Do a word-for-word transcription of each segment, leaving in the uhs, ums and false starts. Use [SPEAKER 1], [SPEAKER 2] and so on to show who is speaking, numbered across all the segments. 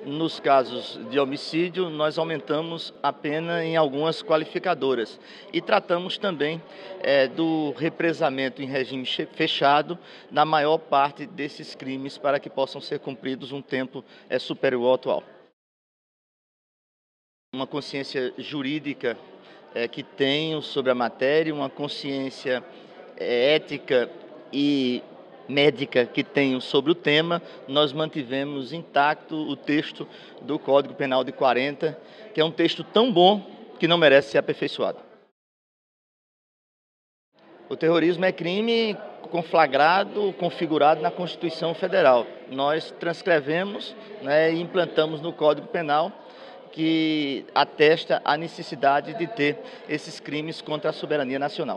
[SPEAKER 1] Nos casos de homicídio, nós aumentamos a pena em algumas qualificadoras e tratamos também é, do represamento em regime fechado na maior parte desses crimes para que possam ser cumpridos um tempo é, superior ao atual. Uma consciência jurídica é, que tenho sobre a matéria, uma consciência é, ética e médica que tenho sobre o tema, nós mantivemos intacto o texto do Código Penal de quarenta, que é um texto tão bom que não merece ser aperfeiçoado. O terrorismo é crime conflagrado, configurado na Constituição Federal. Nós transcrevemos, né, e implantamos no Código Penal que atesta a necessidade de ter esses crimes contra a soberania nacional.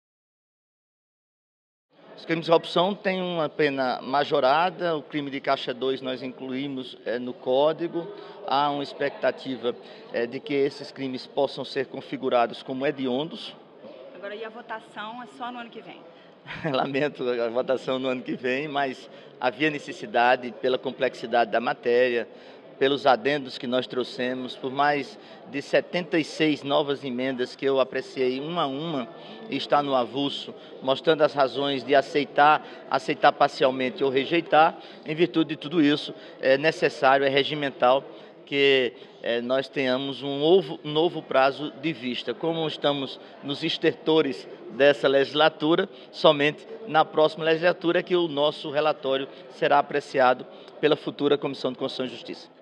[SPEAKER 1] Os crimes de corrupção têm uma pena majorada, o crime de caixa dois nós incluímos é, no Código. Há uma expectativa é, de que esses crimes possam ser configurados como hediondos.
[SPEAKER 2] Agora, e a votação é só no ano que vem?
[SPEAKER 1] Lamento a votação no ano que vem, mas havia necessidade, pela complexidade da matéria, pelos adendos que nós trouxemos, por mais de setenta e seis novas emendas que eu apreciei uma a uma e está no avulso, mostrando as razões de aceitar, aceitar parcialmente ou rejeitar. Em virtude de tudo isso, é necessário, é regimental, que é, nós tenhamos um novo, novo prazo de vista. Como estamos nos estertores dessa legislatura, somente na próxima legislatura que o nosso relatório será apreciado pela futura Comissão de Constituição e Justiça.